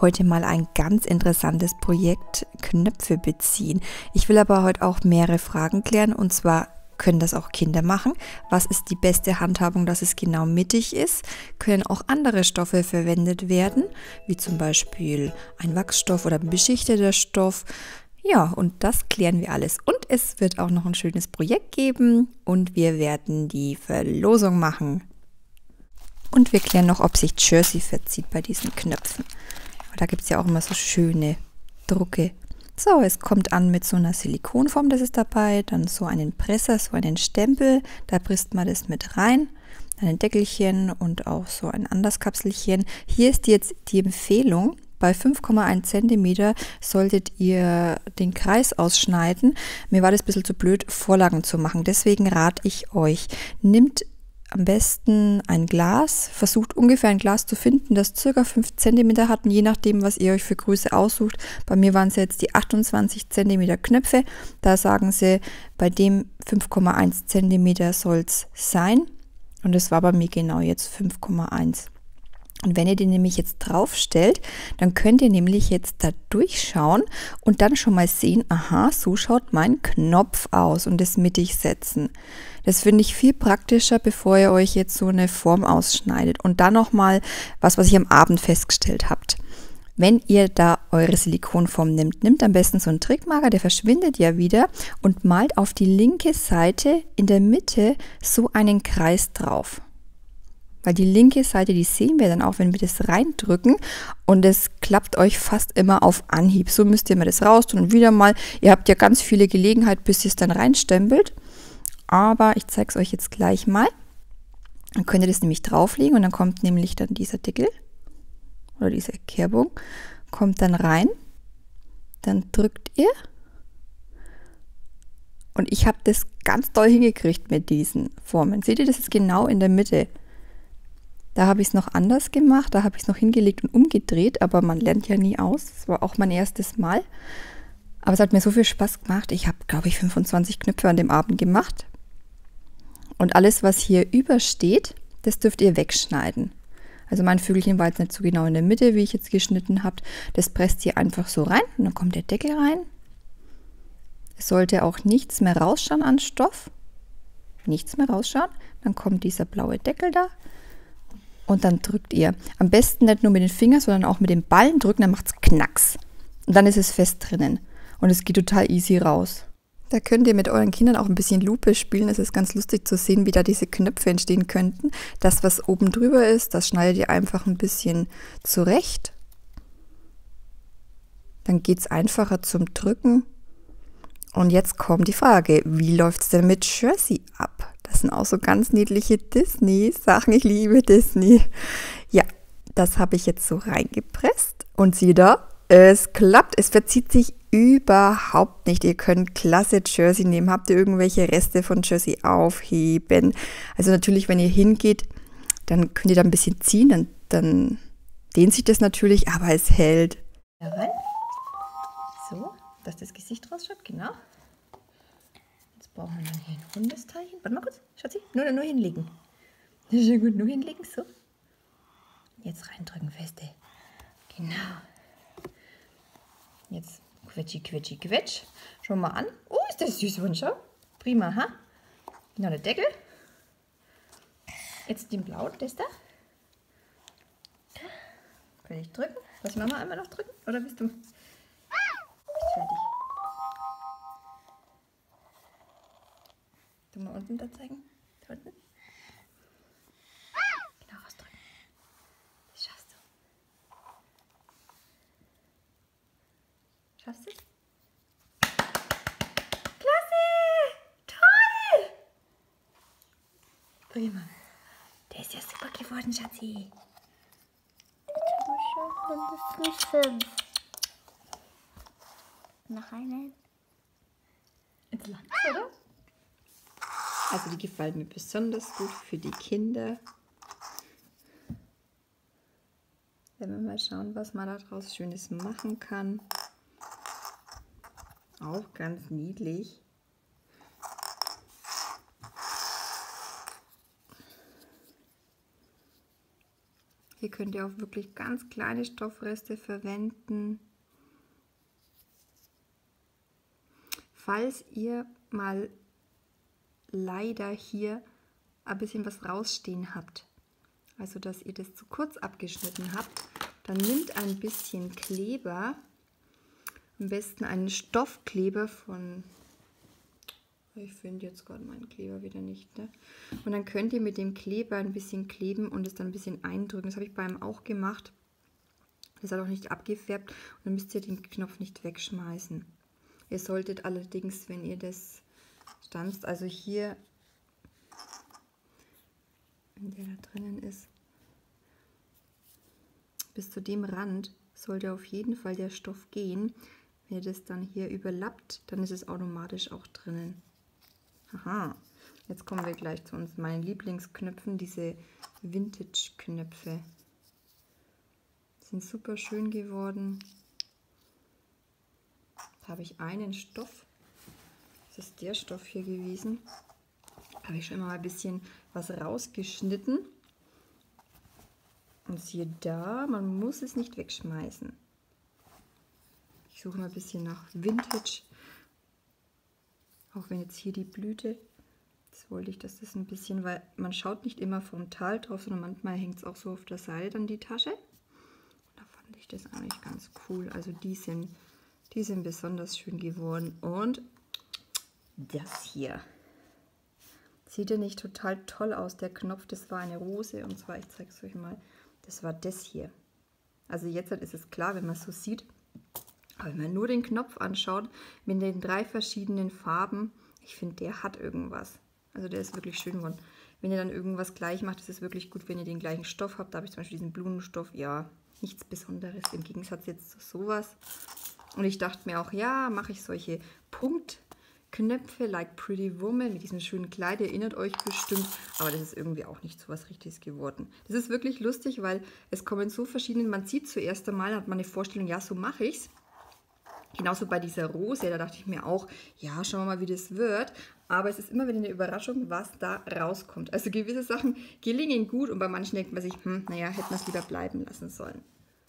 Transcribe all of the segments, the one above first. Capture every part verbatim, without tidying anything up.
heute mal ein ganz interessantes Projekt, Knöpfe beziehen. Ich will aber heute auch mehrere Fragen klären, und zwar können das auch Kinder machen? Was ist die beste Handhabung, dass es genau mittig ist? Können auch andere Stoffe verwendet werden, wie zum Beispiel ein Wachsstoff oder ein beschichteter Stoff? Ja, und das klären wir alles. Und es wird auch noch ein schönes Projekt geben und wir werden die Verlosung machen. Und wir klären noch, ob sich Jersey verzieht bei diesen Knöpfen. Da gibt es ja auch immer so schöne Drucke. So, es kommt an mit so einer Silikonform, das ist dabei, dann so einen Presser, so einen Stempel, da presst man das mit rein, ein Deckelchen und auch so ein anderes Kapselchen. Hier ist jetzt die Empfehlung, bei fünf Komma eins Zentimeter solltet ihr den Kreis ausschneiden. Mir war das ein bisschen zu blöd, Vorlagen zu machen, deswegen rate ich euch, nehmt am besten ein Glas, versucht ungefähr ein Glas zu finden, das ca. fünf Zentimeter hat, und je nachdem, was ihr euch für Größe aussucht. Bei mir waren es jetzt die achtundzwanzig Zentimeter Knöpfe. Da sagen sie, bei dem fünf Komma eins Zentimeter soll es sein. Und es war bei mir genau jetzt fünf Komma eins. Und wenn ihr den nämlich jetzt drauf stellt, dann könnt ihr nämlich jetzt da durchschauen und dann schon mal sehen, aha, so schaut mein Knopf aus, und das mittig setzen. Das finde ich viel praktischer, bevor ihr euch jetzt so eine Form ausschneidet. Und dann nochmal was, was ich am Abend festgestellt habt. Wenn ihr da eure Silikonform nimmt, nimmt am besten so einen Trickmarker, der verschwindet ja wieder, und malt auf die linke Seite in der Mitte so einen Kreis drauf. Weil die linke Seite, die sehen wir dann auch, wenn wir das reindrücken, und es klappt euch fast immer auf Anhieb. So müsst ihr mal das raus tun und wieder mal. Ihr habt ja ganz viele Gelegenheit, bis ihr es dann reinstempelt. Aber ich zeige es euch jetzt gleich mal. Dann könnt ihr das nämlich drauflegen und dann kommt nämlich dann dieser Deckel oder diese Kerbung, kommt dann rein. Dann drückt ihr. Und ich habe das ganz doll hingekriegt mit diesen Formen. Seht ihr, das ist genau in der Mitte. Da habe ich es noch anders gemacht, da habe ich es noch hingelegt und umgedreht, aber man lernt ja nie aus. Das war auch mein erstes Mal. Aber es hat mir so viel Spaß gemacht. Ich habe, glaube ich, fünfundzwanzig Knöpfe an dem Abend gemacht. Und alles, was hier übersteht, das dürft ihr wegschneiden. Also mein Vögelchen war jetzt nicht so genau in der Mitte, wie ich jetzt geschnitten habe. Das presst ihr einfach so rein und dann kommt der Deckel rein. Es sollte auch nichts mehr rausschauen an Stoff. Nichts mehr rausschauen. Dann kommt dieser blaue Deckel da. Und dann drückt ihr. Am besten nicht nur mit den Fingern, sondern auch mit den Ballen drücken, dann macht es Knacks. Und dann ist es fest drinnen. Und es geht total easy raus. Da könnt ihr mit euren Kindern auch ein bisschen Lupe spielen. Es ist ganz lustig zu sehen, wie da diese Knöpfe entstehen könnten. Das, was oben drüber ist, das schneidet ihr einfach ein bisschen zurecht. Dann geht es einfacher zum Drücken. Und jetzt kommt die Frage, wie läuft es denn mit Jersey ab? Das sind auch so ganz niedliche Disney-Sachen. Ich liebe Disney. Ja, das habe ich jetzt so reingepresst. Und sieht da, es klappt. Es verzieht sich überhaupt nicht. Ihr könnt klasse Jersey nehmen. Habt ihr irgendwelche Reste von Jersey aufheben? Also natürlich, wenn ihr hingeht, dann könnt ihr da ein bisschen ziehen. Dann, dann dehnt sich das natürlich, aber es hält. Da rein. So, dass das Gesicht rausschaut, genau. Jetzt brauchen wir dann hier ein Hundesteilchen. Warte mal kurz, Schatzi, nur, nur hinlegen. Sehr gut, nur hinlegen, so. Jetzt reindrücken, feste. Genau. Jetzt quetschi, quetschi, quetsch. Schau mal an. Oh, ist das süß, und schau. Prima, ha? Genau, der Deckel. Jetzt den blauen, das da. Kann ich drücken? Lass Mama einmal noch drücken? Oder bist du? Bist fertig. Du mal unten da zeigen. Da unten. Genau, rausdrücken. Das schaffst du. Schaffst du es? Klasse! Toll! Prima. Der ist ja super geworden, Schatzi. Mindestens fünf. Noch einen. Jetzt lang, oder? Also die gefallen mir besonders gut für die Kinder. Wenn wir mal schauen, was man daraus Schönes machen kann. Auch ganz niedlich. Hier könnt ihr auch wirklich ganz kleine Stoffreste verwenden. Falls ihr mal leider hier ein bisschen was rausstehen habt, also dass ihr das zu kurz abgeschnitten habt, dann nehmt ein bisschen Kleber, am besten einen Stoffkleber von, ich finde jetzt gerade meinen Kleber wieder nicht, ne? Und dann könnt ihr mit dem Kleber ein bisschen kleben und es dann ein bisschen eindrücken. Das habe ich bei ihm auch gemacht. Das hat auch nicht abgefärbt und dann müsst ihr den Knopf nicht wegschmeißen. Ihr solltet allerdings, wenn ihr das stanzt, also hier, wenn der da drinnen ist, bis zu dem Rand sollte auf jeden Fall der Stoff gehen. Wenn ihr das dann hier überlappt, dann ist es automatisch auch drinnen. Aha, jetzt kommen wir gleich zu uns meinen Lieblingsknöpfen, diese Vintage-Knöpfe. Sind super schön geworden. Da habe ich einen Stoff, das ist der Stoff hier gewesen. Da habe ich schon mal ein bisschen was rausgeschnitten. Und siehe da, man muss es nicht wegschmeißen. Ich suche mal ein bisschen nach Vintage. Auch wenn jetzt hier die Blüte, das wollte ich, dass das ein bisschen, weil man schaut nicht immer frontal drauf, sondern manchmal hängt es auch so auf der Seite dann die Tasche. Da fand ich das eigentlich ganz cool. Also die sind, die sind besonders schön geworden. Und das hier. Sieht ja nicht total toll aus, der Knopf, das war eine Rose und zwar, ich zeige es euch mal, das war das hier. Also jetzt ist es klar, wenn man es so sieht, aber wenn man nur den Knopf anschaut, mit den drei verschiedenen Farben, ich finde, der hat irgendwas. Also der ist wirklich schön geworden. Wenn ihr dann irgendwas gleich macht, ist es wirklich gut, wenn ihr den gleichen Stoff habt. Da habe ich zum Beispiel diesen Blumenstoff, ja, nichts Besonderes, im Gegensatz jetzt zu sowas. Und ich dachte mir auch, ja, mache ich solche Punktknöpfe, like Pretty Woman, mit diesem schönen Kleid, ihr erinnert euch bestimmt, aber das ist irgendwie auch nicht so was Richtiges geworden. Das ist wirklich lustig, weil es kommen so verschiedene, man sieht zuerst einmal, hat man eine Vorstellung, ja, so mache ich es. Genauso bei dieser Rose, da dachte ich mir auch, ja, schauen wir mal, wie das wird. Aber es ist immer wieder eine Überraschung, was da rauskommt. Also gewisse Sachen gelingen gut und bei manchen denkt man sich, hm, naja, hätten wir es lieber bleiben lassen sollen.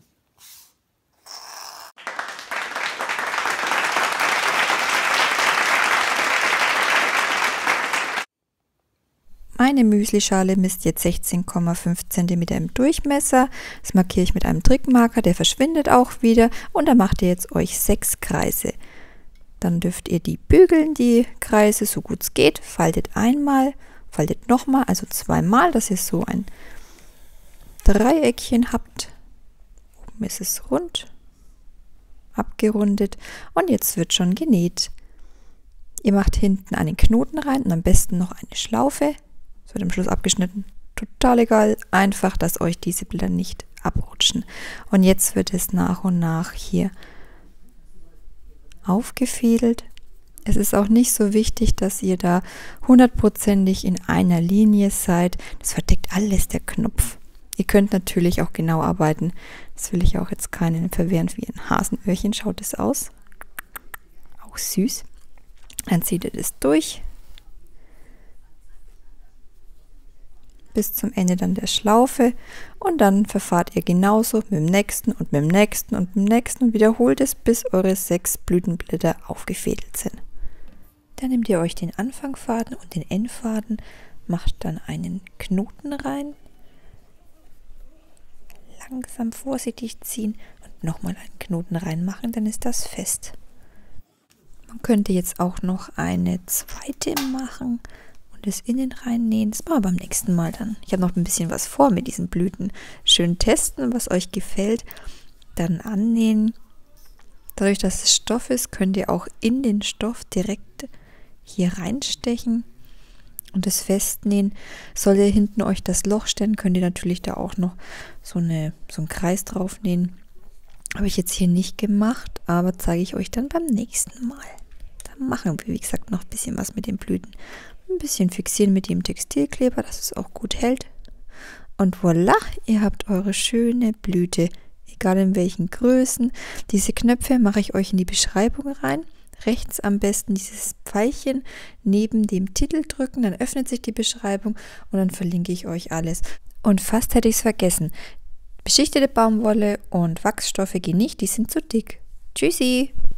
Meine Müslischale misst jetzt sechzehn Komma fünf Zentimeter im Durchmesser. Das markiere ich mit einem Trickmarker, der verschwindet auch wieder. Und da macht ihr jetzt euch sechs Kreise. Dann dürft ihr die bügeln, die Kreise, so gut es geht. Faltet einmal, faltet nochmal, also zweimal, dass ihr so ein Dreieckchen habt. Oben ist es rund, abgerundet und jetzt wird schon genäht. Ihr macht hinten einen Knoten rein und am besten noch eine Schlaufe. Es wird am Schluss abgeschnitten. Total egal, einfach, dass euch diese Bilder nicht abrutschen. Und jetzt wird es nach und nach hier aufgefädelt. Es ist auch nicht so wichtig, dass ihr da hundertprozentig in einer Linie seid. Das verdeckt alles der Knopf. Ihr könnt natürlich auch genau arbeiten. Das will ich auch jetzt keinen verwehren wie ein Hasenöhrchen. Schaut es aus. Auch süß. Dann zieht ihr das durch. Bis zum Ende dann der Schlaufe und dann verfahrt ihr genauso mit dem nächsten und mit dem nächsten und mit dem nächsten und wiederholt es, bis eure sechs Blütenblätter aufgefädelt sind. Dann nehmt ihr euch den Anfangfaden und den Endfaden, macht dann einen Knoten rein, langsam vorsichtig ziehen und nochmal einen Knoten reinmachen, dann ist das fest. Man könnte jetzt auch noch eine zweite machen und das innen reinnähen. Das machen wir beim nächsten Mal dann. Ich habe noch ein bisschen was vor mit diesen Blüten. Schön testen, was euch gefällt. Dann annähen. Dadurch, dass es Stoff ist, könnt ihr auch in den Stoff direkt hier reinstechen und das festnähen. Soll ihr hinten euch das Loch stellen, könnt ihr natürlich da auch noch so, eine, so einen Kreis drauf nähen. Habe ich jetzt hier nicht gemacht, aber zeige ich euch dann beim nächsten Mal. Dann machen wir, wie gesagt, noch ein bisschen was mit den Blüten. Ein bisschen fixieren mit dem Textilkleber, dass es auch gut hält. Und voilà, ihr habt eure schöne Blüte, egal in welchen Größen. Diese Knöpfe mache ich euch in die Beschreibung rein. Rechts am besten dieses Pfeilchen neben dem Titel drücken, dann öffnet sich die Beschreibung und dann verlinke ich euch alles. Und fast hätte ich es vergessen. Beschichtete Baumwolle und Wachsstoffe gehen nicht, die sind zu dick. Tschüssi!